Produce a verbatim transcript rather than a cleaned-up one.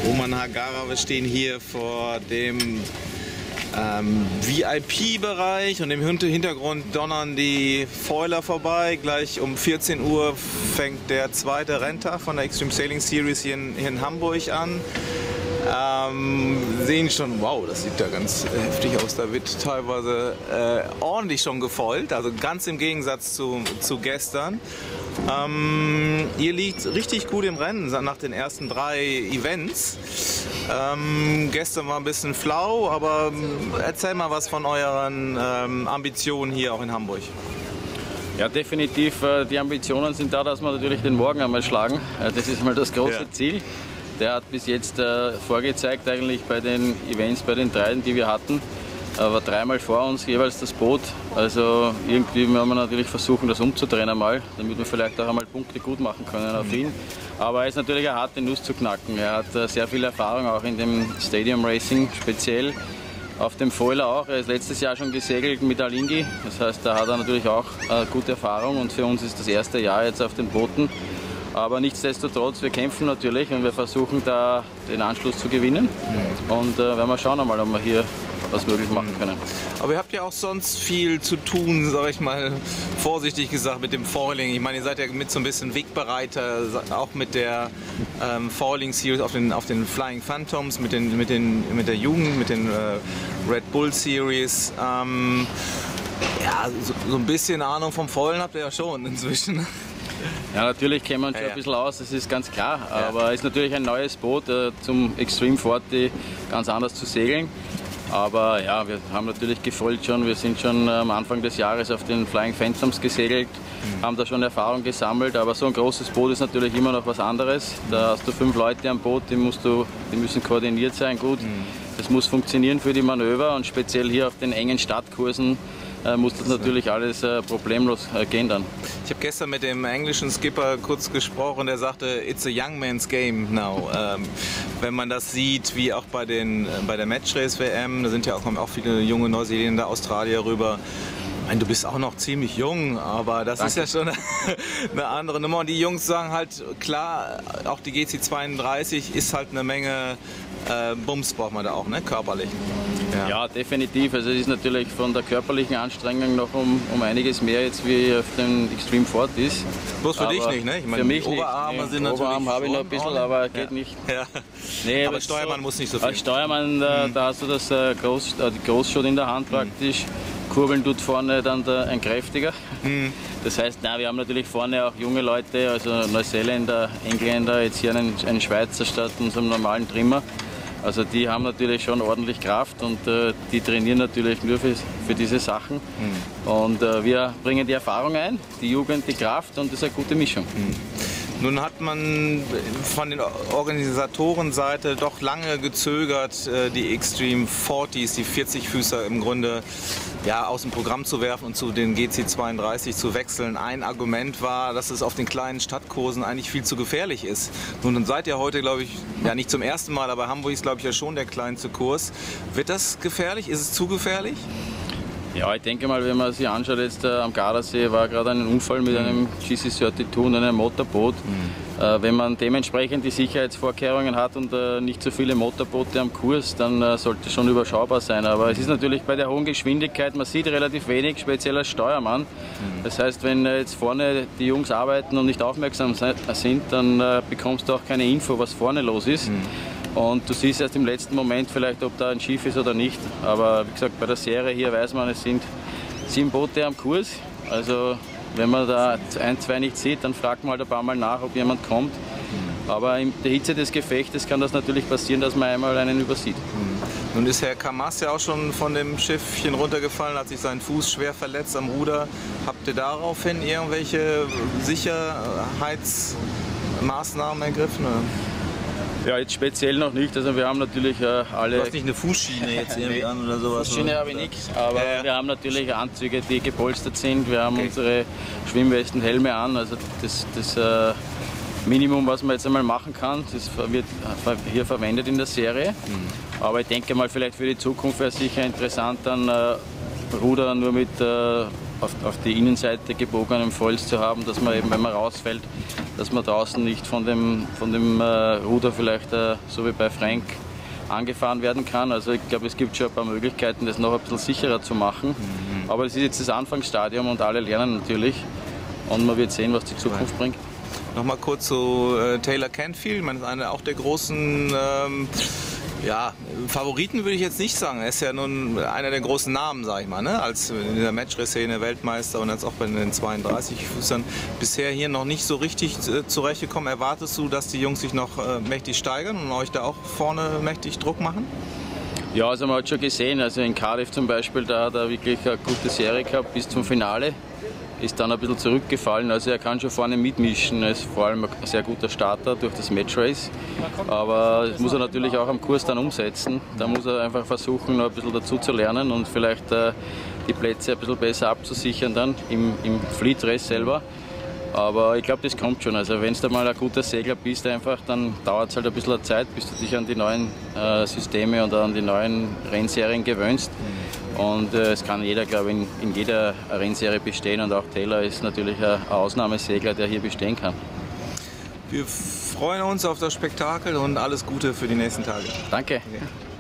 Roman Hagara, wir stehen hier vor dem ähm, V I P-Bereich und im Hintergrund donnern die Foiler vorbei. Gleich um vierzehn Uhr fängt der zweite Renntag von der Extreme Sailing Series hier in, hier in Hamburg an. Ähm, sehen schon, wow, das sieht da ganz heftig aus. Da wird teilweise äh, ordentlich schon gefoilt, also ganz im Gegensatz zu, zu gestern. Ähm, ihr liegt richtig gut im Rennen nach den ersten drei Events. Ähm, gestern war ein bisschen flau, aber erzähl mal was von euren ähm, Ambitionen hier auch in Hamburg. Ja, definitiv. Die Ambitionen sind da, dass wir natürlich den Morgen einmal schlagen. Das ist mal das große ja. Ziel. Der hat bis jetzt äh, vorgezeigt eigentlich bei den Events, bei den dreien, die wir hatten, aber dreimal vor uns jeweils das Boot. Also irgendwie werden wir natürlich versuchen, das umzudrehen einmal, damit wir vielleicht auch einmal Punkte gut machen können auf ihn. Aber er ist natürlich eine harte Nuss zu knacken. Er hat äh, sehr viel Erfahrung auch in dem Stadium Racing speziell. Auf dem Foiler auch. Er ist letztes Jahr schon gesegelt mit Alinghi. Das heißt, da hat er natürlich auch äh, gute Erfahrung und für uns ist das erste Jahr jetzt auf den Booten. Aber nichtsdestotrotz, wir kämpfen natürlich und wir versuchen da den Anschluss zu gewinnen. Und äh, werden wir schauen einmal, ob wir hier was möglich machen können. Aber ihr habt ja auch sonst viel zu tun, sage ich mal vorsichtig gesagt, mit dem Foiling. Ich meine, ihr seid ja mit so ein bisschen Wegbereiter, auch mit der ähm, Foiling Series auf den, auf den Flying Phantoms, mit, den, mit, den, mit der Jugend, mit den äh, Red Bull Series. Ähm, ja, so, so ein bisschen Ahnung vom Foilen habt ihr ja schon inzwischen. Ja, natürlich kennen wir uns schon ja, ja. ein bisschen aus, das ist ganz klar. Ja. Aber es ist natürlich ein neues Boot äh, zum Extreme vierzig ganz anders zu segeln. Aber ja, wir haben natürlich gefolgt schon. Wir sind schon am Anfang des Jahres auf den Flying Phantoms gesegelt, mhm. haben da schon Erfahrung gesammelt. Aber so ein großes Boot ist natürlich immer noch was anderes. Da hast du fünf Leute am Boot, die, musst du, die müssen koordiniert sein, gut. Mhm. Das muss funktionieren für die Manöver und speziell hier auf den engen Stadtkursen äh, muss das natürlich alles äh, problemlos äh, gehen dann. Ich habe gestern mit dem englischen Skipper kurz gesprochen, der sagte, it's a young man's game now. Ähm, wenn man das sieht, wie auch bei, den, bei der Matchrace-W M, da sind ja auch, kommen auch viele junge Neuseeländer, Australier rüber. Ich meine, du bist auch noch ziemlich jung, aber das Danke. Ist ja schon eine, eine andere Nummer. Und die Jungs sagen halt, klar, auch die G C zweiunddreißig ist halt eine Menge äh, Bums braucht man da auch, ne? Körperlich. Ja. Ja, definitiv. Also es ist natürlich von der körperlichen Anstrengung noch um, um einiges mehr jetzt wie auf dem Extreme vierzig ist. Bloß für aber dich nicht, ne? Ich meine, für mich Oberarme nicht. Nee, sind natürlich Oberarm habe ich noch ein bisschen, aber geht ja. nicht. Ja. Nee, aber Steuermann so, muss nicht so viel. Als Steuermann, da, mhm. da hast du das äh, Groß, äh, die Großschot in der Hand praktisch. Mhm. Kurbeln tut vorne dann der, ein kräftiger. Mhm. Das heißt, na, wir haben natürlich vorne auch junge Leute, also Neuseeländer, Engländer, jetzt hier einen, einen Schweizer statt unserem normalen Trimmer. Also die haben natürlich schon ordentlich Kraft und äh, die trainieren natürlich nur für, für diese Sachen. Mhm. Und äh, wir bringen die Erfahrung ein, die Jugend, die Kraft und das ist eine gute Mischung. Mhm. Nun hat man von den Organisatorenseite doch lange gezögert, die Extreme vierzig, die vierzig-Füßer im Grunde ja, aus dem Programm zu werfen und zu den G C zweiunddreißig zu wechseln. Ein Argument war, dass es auf den kleinen Stadtkursen eigentlich viel zu gefährlich ist. Nun seid ihr heute, glaube ich, ja nicht zum ersten Mal, aber Hamburg ist, glaube ich, ja schon der kleinste Kurs. Wird das gefährlich? Ist es zu gefährlich? Ja, ich denke mal, wenn man sich anschaut, jetzt äh, am Gardasee war gerade ein Unfall mit einem G C zweiunddreißig und einem Motorboot. Mhm. Äh, wenn man dementsprechend die Sicherheitsvorkehrungen hat und äh, nicht so viele Motorboote am Kurs, dann äh, sollte es schon überschaubar sein. Aber es ist natürlich bei der hohen Geschwindigkeit, man sieht relativ wenig, speziell als Steuermann. Mhm. Das heißt, wenn äh, jetzt vorne die Jungs arbeiten und nicht aufmerksam sind, dann äh, bekommst du auch keine Info, was vorne los ist. Mhm. Und du siehst erst im letzten Moment vielleicht, ob da ein Schiff ist oder nicht. Aber wie gesagt, bei der Serie hier weiß man, es sind sieben Boote am Kurs. Also wenn man da ein, zwei nicht sieht, dann fragt man halt ein paar Mal nach, ob jemand kommt. Aber in der Hitze des Gefechtes kann das natürlich passieren, dass man einmal einen übersieht. Nun ist Herr Kamas ja auch schon von dem Schiffchen runtergefallen, hat sich seinen Fuß schwer verletzt am Ruder. Habt ihr daraufhin irgendwelche Sicherheitsmaßnahmen ergriffen? Ja, jetzt speziell noch nicht. Also wir haben natürlich äh, alle... Du hast nicht eine Fußschiene jetzt irgendwie an oder sowas? Fußschiene habe ich nichts, aber ja, ja. wir haben natürlich Anzüge, die gepolstert sind. Wir haben okay. unsere Schwimmwesten, Helme an. Also das, das äh, Minimum, was man jetzt einmal machen kann, das wird hier verwendet in der Serie. Mhm. Aber ich denke mal, vielleicht für die Zukunft wäre es sicher interessant, dann äh, Ruder nur mit äh, auf, auf die Innenseite gebogenen Foils zu haben, dass man eben, wenn man rausfällt, dass man draußen nicht von dem, von dem äh, Ruder vielleicht, äh, so wie bei Frank, angefahren werden kann. Also ich glaube, es gibt schon ein paar Möglichkeiten, das noch ein bisschen sicherer zu machen. Mhm. Aber es ist jetzt das Anfangsstadium und alle lernen natürlich. Und man wird sehen, was die Zukunft bringt. Nochmal kurz zu äh, Taylor Canfield. Ich meine, das ist einer auch der großen ähm, ja, Favoriten, würde ich jetzt nicht sagen. Er ist ja nun einer der großen Namen, sag ich mal, ne? Als in der Matchrace-Szene Weltmeister und jetzt auch bei den zweiunddreißig Fußern bisher hier noch nicht so richtig äh, zurechtgekommen. Erwartest du, dass die Jungs sich noch äh, mächtig steigern und euch da auch vorne mächtig Druck machen? Ja, also man hat schon gesehen, also in Cardiff zum Beispiel, da hat er wirklich eine gute Serie gehabt bis zum Finale. Ist dann ein bisschen zurückgefallen, also er kann schon vorne mitmischen, er ist vor allem ein sehr guter Starter durch das Matchrace, aber das muss er natürlich auch am Kurs dann umsetzen, da muss er einfach versuchen, noch ein bisschen dazu zu lernen und vielleicht äh, die Plätze ein bisschen besser abzusichern dann im, im Fleet Race selber, aber ich glaube, das kommt schon, also wenn du mal ein guter Segler bist, einfach, dann dauert es halt ein bisschen Zeit, bis du dich an die neuen äh, Systeme und an die neuen Rennserien gewöhnst. Und äh, es kann jeder, glaube ich, in, in jeder Rennserie bestehen und auch Taylor ist natürlich ein Ausnahmesegler, der hier bestehen kann. Wir freuen uns auf das Spektakel und alles Gute für die nächsten Tage. Danke. Okay.